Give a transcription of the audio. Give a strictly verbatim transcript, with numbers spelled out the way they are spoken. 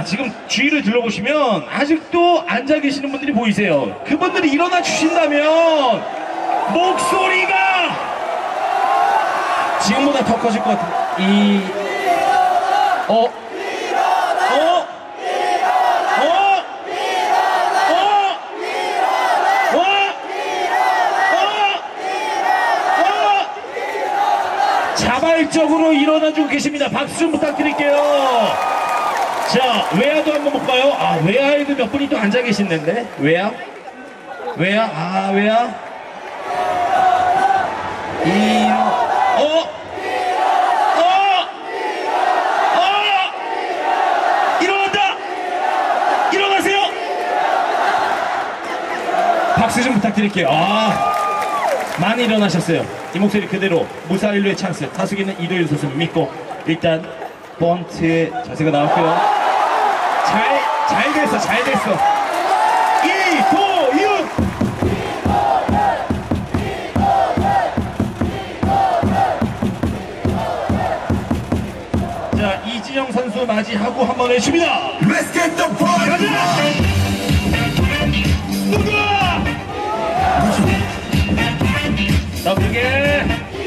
지금 주위를 둘러보시면 아직도 앉아 계시는 분들이 보이세요. 그분들이 일어나 주신다면 목소리가 지금보다 더 커질 것 같은 이 어? 어? 어? 어? 어? 어? 자발적으로 일어나주고 계십니다. 박수 좀 부탁드릴게요. 자, 외야도 한번 볼까요? 아, 외야에도 몇 분이 또 앉아 계시는데? 외야? 외야? 아, 외야? 이, 어? 어? 어? 일어난다! 일어나세요! 박수 좀 부탁드릴게요. 아, 많이 일어나셨어요. 이 목소리 그대로 무사일루의 찬스, 타수기는 이도윤 선수 믿고 일단 번트의 자세가 나왔고요. 잘, 잘 됐어, 잘 됐어. 이도윤! 자, 이진영 선수 맞이하고 한번 해줍니다. Let's get the party! 가자! 누구야? 더 크게!